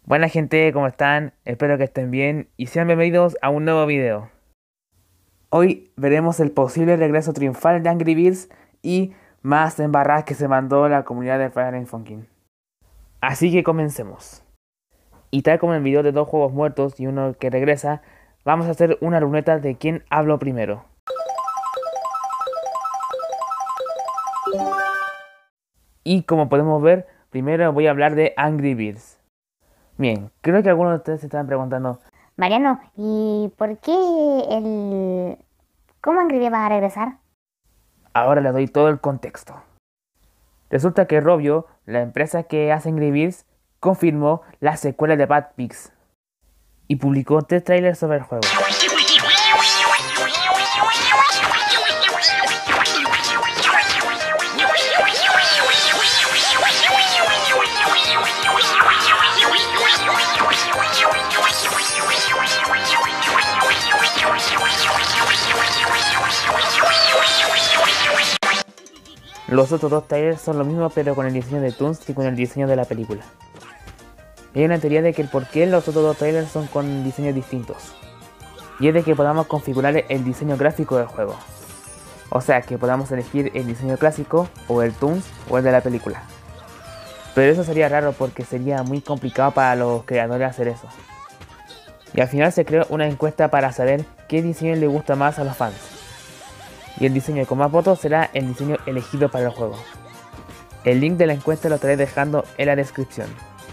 Buena gente, ¿cómo están? Espero que estén bien y sean bienvenidos a un nuevo video. Hoy veremos el posible regreso triunfal de Angry Birds y más embarradas que se mandó la comunidad de Fire and Funkin'. Así que comencemos. Y tal como en el video de dos juegos muertos y uno que regresa, vamos a hacer una ruleta de quién habló primero. Y como podemos ver, primero voy a hablar de Angry Birds. Bien, creo que algunos de ustedes se están preguntando, Mariano, ¿y por qué el... ¿Cómo Angry Birds va a regresar? ahora les doy todo el contexto. Resulta que Rovio, la empresa que hace Angry Birds, confirmó la secuela de Bad Pigs y publicó 3 trailers sobre el juego. Los otros 2 trailers son lo mismo pero con el diseño de Toons y con el diseño de la película. Hay una teoría de que el por qué los otros 2 trailers son con diseños distintos. Y es de que podamos configurar el diseño gráfico del juego. O sea, que podamos elegir el diseño clásico, o el Toons, o el de la película. Pero eso sería raro porque sería muy complicado para los creadores hacer eso. Y al final se creó una encuesta para saber qué diseño le gusta más a los fans. Y el diseño con más votos será el diseño elegido para el juego. El link de la encuesta lo estaré dejando en la descripción.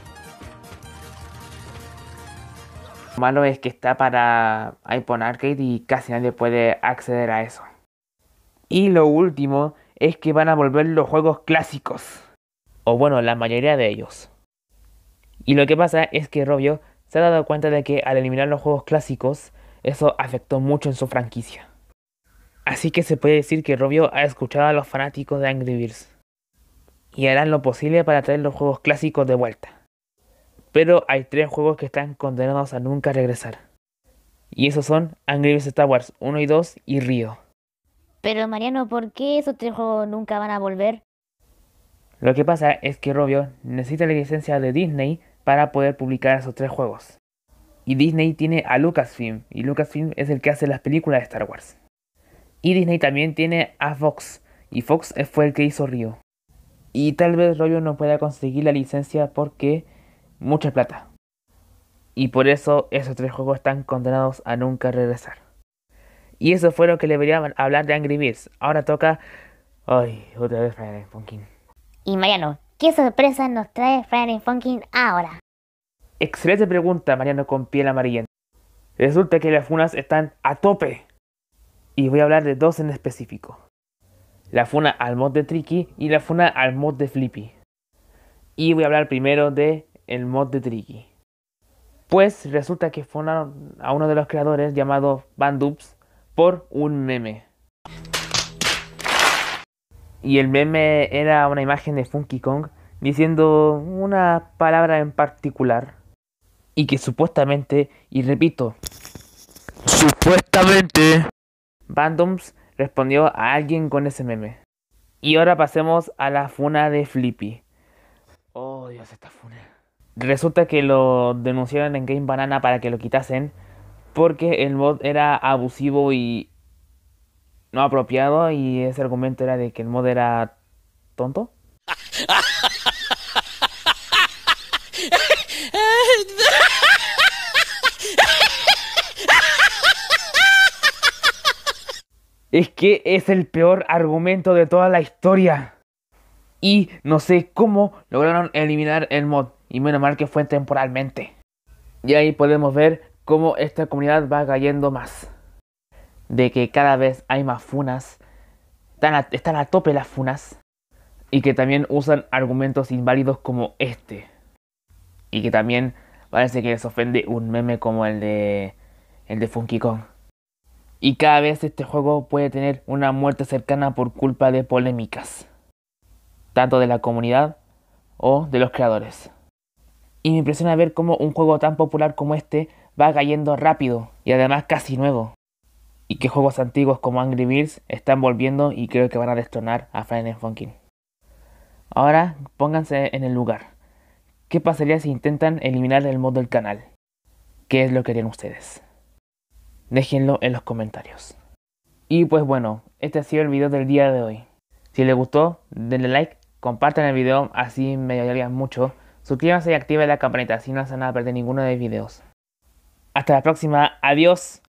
Lo malo es que está para iPhone Arcade y casi nadie puede acceder a eso. Y lo último es que van a volver los juegos clásicos. O bueno, la mayoría de ellos. Y lo que pasa es que Rovio se ha dado cuenta de que al eliminar los juegos clásicos, eso afectó mucho en su franquicia. Así que se puede decir que Rovio ha escuchado a los fanáticos de Angry Birds. Y harán lo posible para traer los juegos clásicos de vuelta. Pero hay 3 juegos que están condenados a nunca regresar. Y esos son Angry Birds Star Wars 1 y 2 y Rio. Pero Mariano, ¿por qué esos 3 juegos nunca van a volver? Lo que pasa es que Rovio necesita la licencia de Disney para poder publicar esos 3 juegos. Y Disney tiene a Lucasfilm, y Lucasfilm es el que hace las películas de Star Wars. Y Disney también tiene a Fox, y Fox fue el que hizo Rio. Y tal vez Rovio no pueda conseguir la licencia porque mucha plata. Y por eso esos 3 juegos están condenados a nunca regresar. Y eso fue lo que le debería hablar de Angry Birds. Ahora toca... Ay, otra vez Fire and Funkin'. Y Mariano, ¿qué sorpresa nos trae Fire and Funkin' ahora? Excelente pregunta, Mariano con piel amarillenta. Resulta que las funas están a tope. Y voy a hablar de 2 en específico. La funa al mod de Tricky y la funa al mod de Flippy. Y voy a hablar primero de el mod de Tricky. Pues resulta que funaron a uno de los creadores llamado Bandoops por un meme. Y el meme era una imagen de Funky Kong diciendo una palabra en particular. Y que supuestamente, y repito, supuestamente, Bandoops respondió a alguien con ese meme. Y ahora pasemos a la funa de Flippy. Oh, Dios, esta funa. Resulta que lo denunciaron en Game Banana para que lo quitasen porque el mod era abusivo y no apropiado y ese argumento era de que el mod era tonto. Es que es el peor argumento de toda la historia. Y no sé cómo lograron eliminar el mod. Y menos mal que fue temporalmente. Y ahí podemos ver cómo esta comunidad va cayendo más. De que cada vez hay más funas. Están a tope las funas. Y que también usan argumentos inválidos como este. Y que también parece que les ofende un meme como el de Funky Kong. Y cada vez este juego puede tener una muerte cercana por culpa de polémicas. Tanto de la comunidad o de los creadores. Y me impresiona ver cómo un juego tan popular como este va cayendo rápido y además casi nuevo. Y que juegos antiguos como Angry Birds están volviendo y creo que van a destronar a Fire and Funkin'. Ahora pónganse en el lugar. ¿Qué pasaría si intentan eliminar el mod del canal? ¿Qué es lo que harían ustedes? Déjenlo en los comentarios. Y pues bueno, este ha sido el video del día de hoy. Si les gustó, denle like, compartan el video, así me ayudarían mucho. Suscríbanse y activen la campanita, así no se van a perder ninguno de mis videos. Hasta la próxima, adiós.